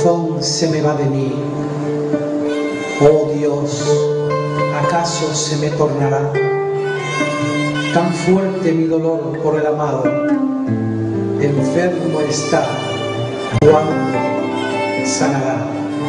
corazón se me va de mí. Oh Dios, ¿acaso se me tornará tan fuerte mi dolor por el amado? Enfermo está, ¿cuándo sanará?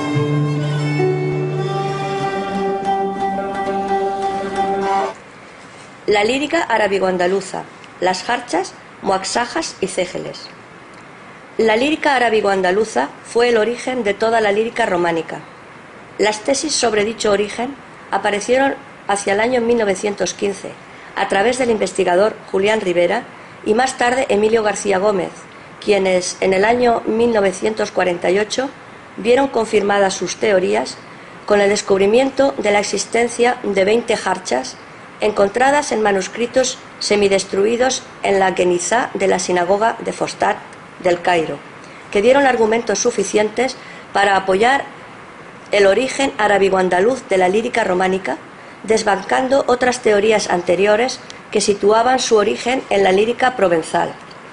La lírica arábigo-andaluza, las jarchas, muaxajas y cégeles. La lírica arábigo-andaluza fue el origen de toda la lírica románica. Las tesis sobre dicho origen aparecieron hacia el año 1915 a través del investigador Julián Rivera y más tarde Emilio García Gómez, quienes en el año 1948 vieron confirmadas sus teorías con el descubrimiento de la existencia de 20 jarchas encontradas en manuscritos semidestruidos en la Genizá de la sinagoga de Fostat del Cairo, que dieron argumentos suficientes para apoyar el origen arábigo-andaluz de la lírica románica, desbancando otras teorías anteriores que situaban su origen en la lírica provenzal.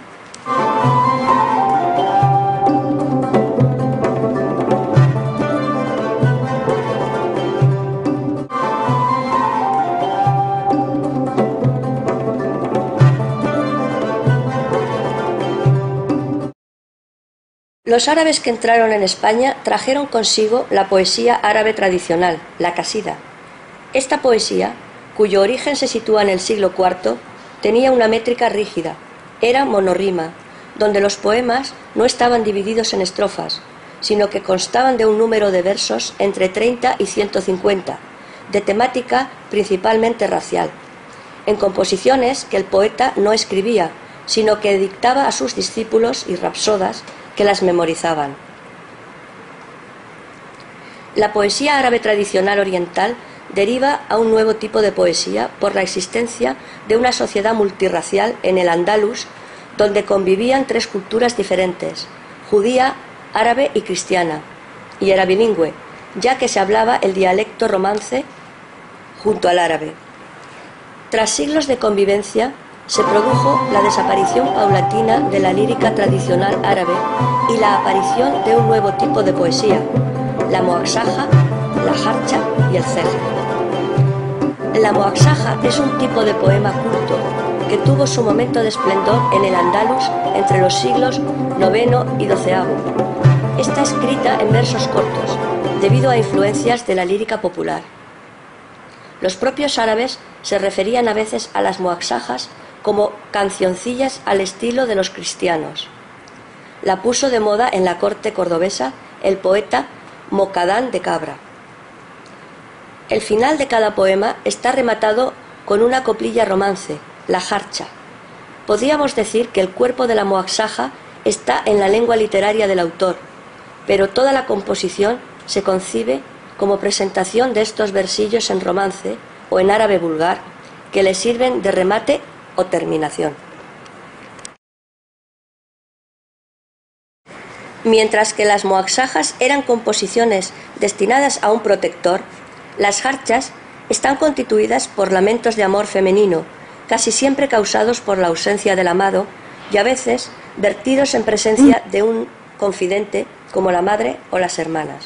Los árabes que entraron en España trajeron consigo la poesía árabe tradicional, la casida. Esta poesía, cuyo origen se sitúa en el siglo IV, tenía una métrica rígida, era monorrima, donde los poemas no estaban divididos en estrofas, sino que constaban de un número de versos entre 30 y 150, de temática principalmente racial, en composiciones que el poeta no escribía, sino que dictaba a sus discípulos y rapsodas que las memorizaban. La poesía árabe tradicional oriental deriva a un nuevo tipo de poesía por la existencia de una sociedad multirracial en el Andalus, donde convivían tres culturas diferentes, judía, árabe y cristiana, y era bilingüe, ya que se hablaba el dialecto romance junto al árabe. Tras siglos de convivencia, se produjo la desaparición paulatina de la lírica tradicional árabe y la aparición de un nuevo tipo de poesía, la muaxaja, la jarcha y el cejel. La muaxaja es un tipo de poema culto que tuvo su momento de esplendor en el Andalus entre los siglos IX y XII. Está escrita en versos cortos, debido a influencias de la lírica popular. Los propios árabes se referían a veces a las muaxajas como cancioncillas al estilo de los cristianos. La puso de moda en la corte cordobesa el poeta Mocadán de Cabra. El final de cada poema está rematado con una coplilla romance, la jarcha. Podríamos decir que el cuerpo de la muaxaja está en la lengua literaria del autor, pero toda la composición se concibe como presentación de estos versillos en romance o en árabe vulgar que le sirven de remate o terminación. Mientras que las muaxajas eran composiciones destinadas a un protector, las jarchas están constituidas por lamentos de amor femenino, casi siempre causados por la ausencia del amado y a veces vertidos en presencia de un confidente como la madre o las hermanas.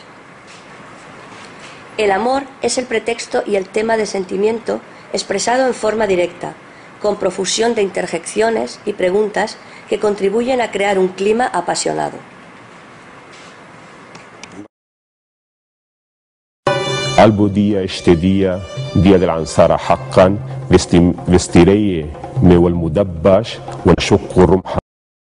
El amor es el pretexto y el tema de sentimiento expresado en forma directa, con profusión de interjecciones y preguntas que contribuyen a crear un clima apasionado. قلبه دي اشتدية دي العنصرة حقا vestirei me والمدبش ونشق الرمح.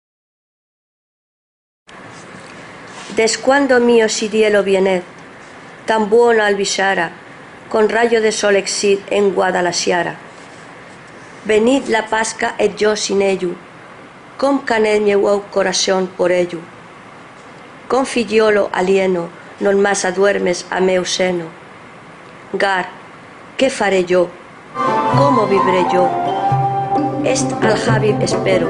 Descuando mio si dielo viened, tan buona albixara, con rayo de sol exid en Guadalasiara. Venid la pasca et jo sin ello, com canet meu corazón por ello. Con figliolo alieno non mas aduermes a meu seno. Gar, ¿qué faré yo? ¿Cómo vivré yo? Est al Habib espero.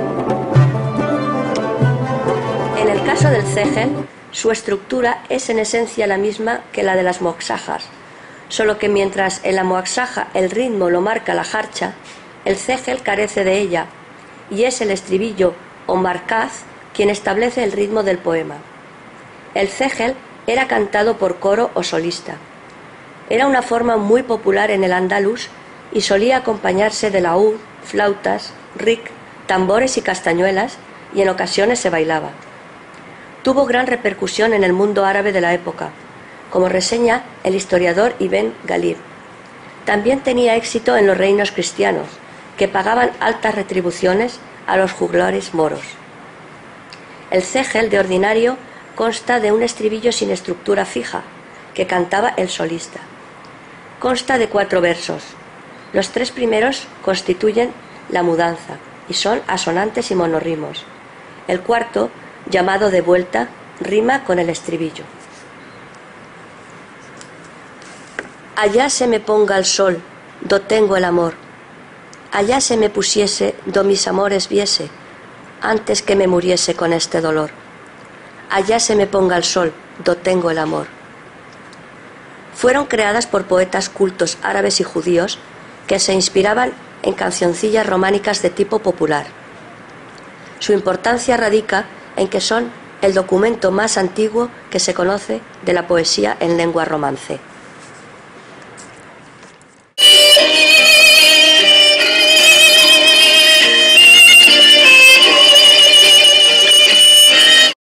En el caso del cejel, su estructura es en esencia la misma que la de las muaxajas, solo que mientras en la muaxaja el ritmo lo marca la jarcha, el cejel carece de ella, y es el estribillo o marcaz quien establece el ritmo del poema. El cejel era cantado por coro o solista. Era una forma muy popular en el andaluz y solía acompañarse de laúd, flautas, ric, tambores y castañuelas, y en ocasiones se bailaba. Tuvo gran repercusión en el mundo árabe de la época, como reseña el historiador Ibn Ghalib. También tenía éxito en los reinos cristianos, que pagaban altas retribuciones a los juglares moros. El cégel, de ordinario, consta de un estribillo sin estructura fija, que cantaba el solista. Consta de 4 versos. Los 3 primeros constituyen la mudanza y son asonantes y monorrimos. El cuarto, llamado de vuelta, rima con el estribillo. Allá se me ponga el sol, do tengo el amor. Allá se me pusiese, do mis amores viese, antes que me muriese con este dolor. Allá se me ponga el sol, do tengo el amor. Fueron creadas por poetas cultos árabes y judíos que se inspiraban en cancioncillas románicas de tipo popular. Su importancia radica en que son el documento más antiguo que se conoce de la poesía en lengua romance.